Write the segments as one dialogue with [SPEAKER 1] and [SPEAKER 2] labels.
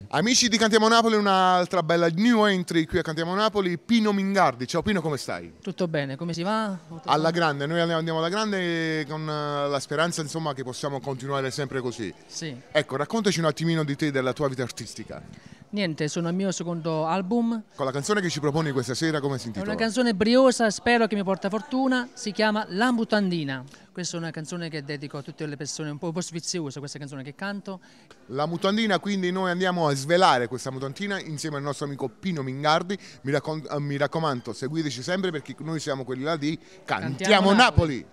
[SPEAKER 1] Amici di Cantiamo Napoli, un'altra bella new entry qui a Cantiamo Napoli, Pino Mingardi. Ciao Pino, come stai?
[SPEAKER 2] Tutto bene, come si va?
[SPEAKER 1] Alla grande, noi andiamo alla grande con la speranza insomma che possiamo continuare sempre così.
[SPEAKER 2] Sì.
[SPEAKER 1] Ecco, raccontaci un attimino di te, della tua vita artistica.
[SPEAKER 2] Niente, sono al mio secondo album.
[SPEAKER 1] Con la canzone che ci proponi questa sera, come si
[SPEAKER 2] È
[SPEAKER 1] intitola?
[SPEAKER 2] una canzone briosa, spero che mi porta fortuna, si chiama La Mutandina. Questa è una canzone che dedico a tutte le persone un po' sfiziose, questa canzone che canto.
[SPEAKER 1] La mutandina, quindi noi andiamo a svelare questa mutandina insieme al nostro amico Pino Mingardi. Mi raccomando, seguiteci sempre perché noi siamo quelli là di Cantiamo Napoli.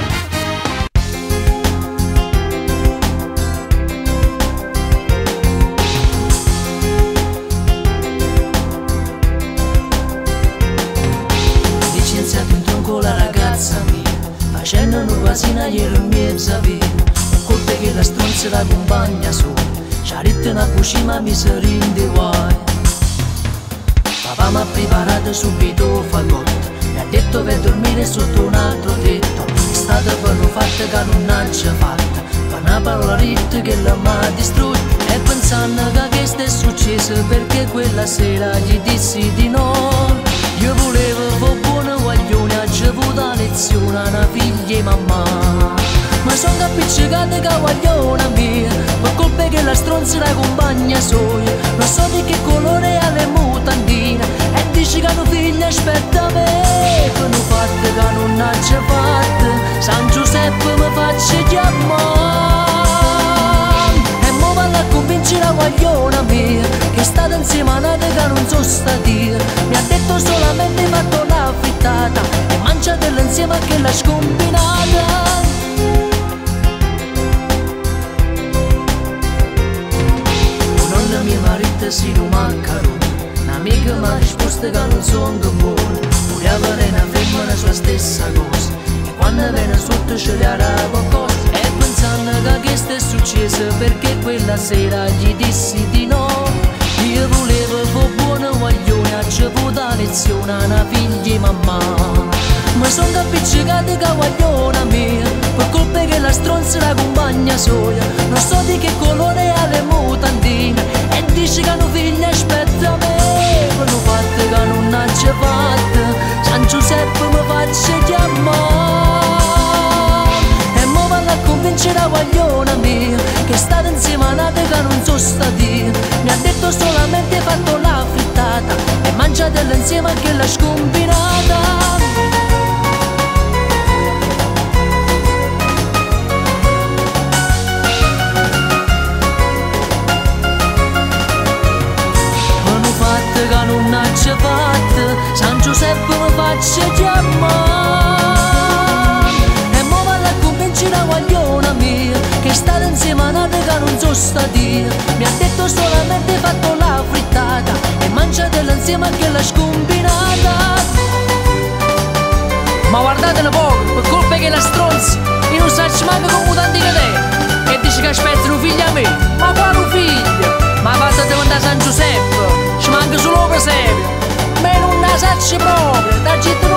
[SPEAKER 3] Licenziato in tronco la ragazza mia, facendo una quasina ieri mi via. Colpe che la stronza la compagna sola, ci ha detto una cucina miseria di guai. Papà mi ha preparato subito fagotto, mi ha detto per dormire sotto un altro tetto. È stata per lo fatta che non c'è fatta, ma una parola ritta che la m'ha distrutto. E pensando che questo è successo perché quella sera gli dissi di no. Io volevo fare buona guaglione, ha ricevuto la lezione a una figlia e mamma. Ma sono appiccicata che guagliona mia, per colpa che la stronza la compagna soia. Non so di che colore ha le mutandine, e dice che hanno figlia aspetta me. Che non fatta che non ha già fatta, San Giuseppe mi faccia chiamare. E mo vanno a convincere la guagliona mia, che è stata insieme a nata che non so stati. Mi ha detto solamente fatto una frittata, e mangiatela insieme a che la scombinata. Mia marito si lo maccarone, un'amica mi ha risposto che non sono buono. Voleva avere una femmina sua stessa cosa, e quando viene sotto ce le harà qualcosa. E pensando che questo è successo perché quella sera gli dissi di no. Io volevo fare buona guaglione, ha ricevuto la lezione a una figlia e mamma. Ma sono appiccicata che guagliona mia, per colpa che la stronza la compagna soia. Non so di che colore ha le mutandine, e dice che hanno figlia aspetta me. Quando fatta che non ha già fatta, San Giuseppe mi faccia chiamare. E mo vanno a convincere la guagliona mia, che è stata insieme a nata che non so stati. Mi ha detto solamente fatto la frittata, e mangiatela insieme a che la scombinata. Che non ha già fatta, San Giuseppe mi faccia chiamare. E mo vanno a convincere la guagliona mia, che è stata insieme a nata che non so stati. Mi ha detto solamente fatto la frittata, e mangiatela insieme a che la scombinata. Ma guardatela poco, per colpa che la stronza, io non so manco come tanti che te. E dice che aspettano figlia a me, ma quale figlia? Ma basta di andare a San Giuseppe, ci manca solo per sempre. Ma non la sacci proprio, da città